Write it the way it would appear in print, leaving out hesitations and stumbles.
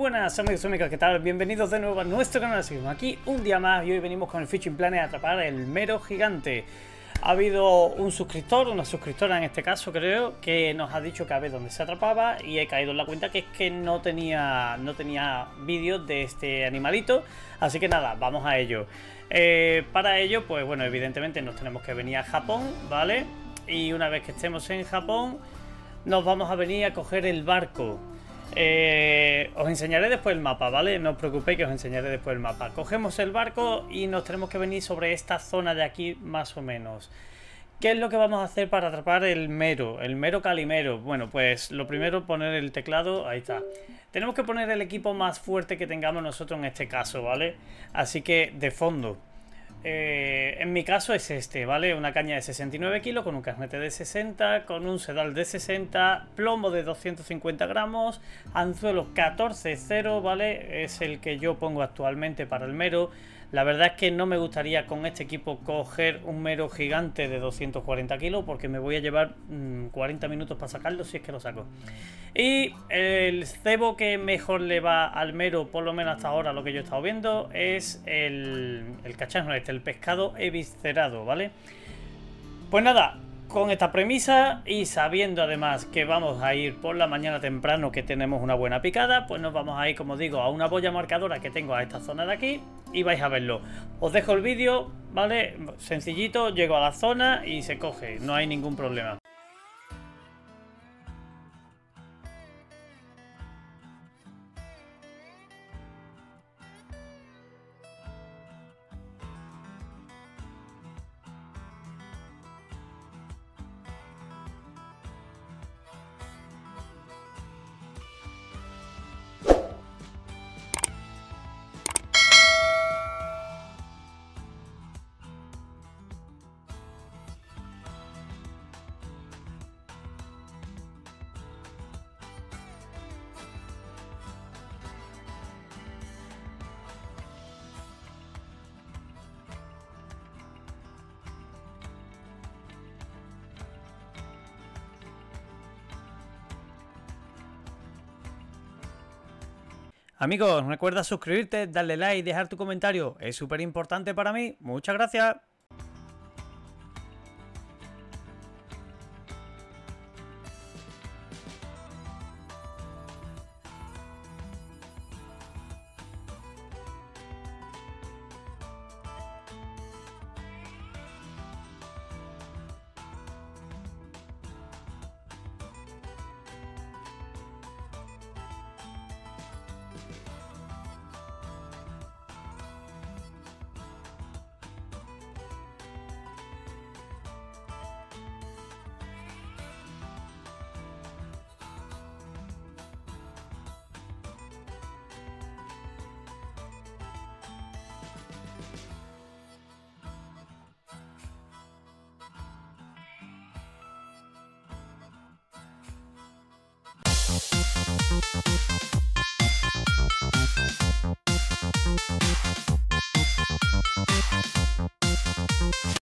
buenas amigos y amigas, ¿qué tal? Bienvenidos de nuevo a nuestro canal. Seguimos aquí un día más y hoy venimos con el Fishing Planet a atrapar el mero gigante. Ha habido un suscriptor, una suscriptora en este caso creo, que nos ha dicho que a ver dónde se atrapaba y he caído en la cuenta que es que no tenía vídeos de este animalito. Así que nada, vamos a ello. Para ello, pues bueno, evidentemente nos tenemos que venir a Japón, ¿vale? Y una vez que estemos en Japón, nos vamos a venir a coger el barco. Os enseñaré después el mapa, ¿vale? No os preocupéis que os enseñaré después el mapa. Cogemos el barco y nos tenemos que venir sobre esta zona de aquí más o menos. ¿Qué es lo que vamos a hacer para atrapar el mero calimero? Bueno, pues lo primero, poner el teclado, ahí está. Tenemos que poner el equipo más fuerte que tengamos nosotros en este caso, ¿vale? Así que de fondo. En mi caso es este, ¿vale? Una caña de 69 kilos con un carnete de 60, con un sedal de 60, plomo de 250 gramos, anzuelo 14.0, ¿vale? Es el que yo pongo actualmente para el mero. La verdad es que no me gustaría con este equipo coger un mero gigante de 240 kilos porque me voy a llevar 40 minutos para sacarlo si es que lo saco. Y el cebo que mejor le va al mero, por lo menos hasta ahora lo que yo he estado viendo, es el cacharro este, el pescado eviscerado, ¿vale? Pues nada, con esta premisa y sabiendo además que vamos a ir por la mañana temprano, que tenemos una buena picada, pues nos vamos a ir, como digo, a una boya marcadora que tengo a esta zona de aquí y vais a verlo. Os dejo el vídeo, ¿vale? Sencillito, llego a la zona y se coge, no hay ningún problema. Amigos, recuerda suscribirte, darle like y dejar tu comentario. Es súper importante para mí. Muchas gracias.